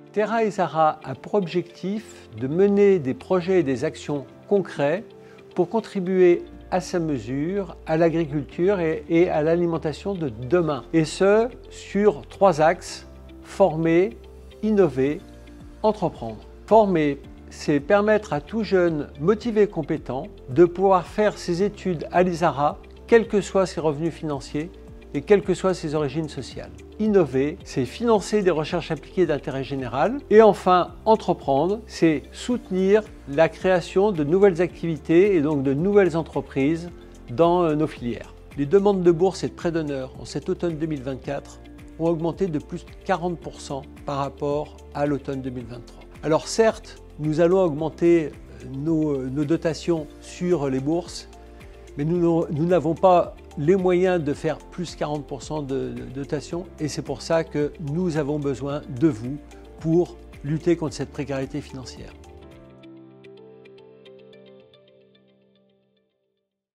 Terra et Zara a pour objectif de mener des projets et des actions concrets pour contribuer à sa mesure à l'agriculture et à l'alimentation de demain. Et ce, sur 3 axes: former, innover, entreprendre. Former, c'est permettre à tout jeune motivé et compétent de pouvoir faire ses études à l'ISARA, quels que soient ses revenus financiers et quelles que soient ses origines sociales. Innover, c'est financer des recherches appliquées d'intérêt général. Et enfin, entreprendre, c'est soutenir la création de nouvelles activités et donc de nouvelles entreprises dans nos filières. Les demandes de bourse et de prêts d'honneur en cet automne 2024 ont augmenté de plus de 40% par rapport à l'automne 2023. Alors certes, nous allons augmenter nos dotations sur les bourses, mais nous n'avons pas les moyens de faire plus 40% de dotation, et c'est pour ça que nous avons besoin de vous pour lutter contre cette précarité financière.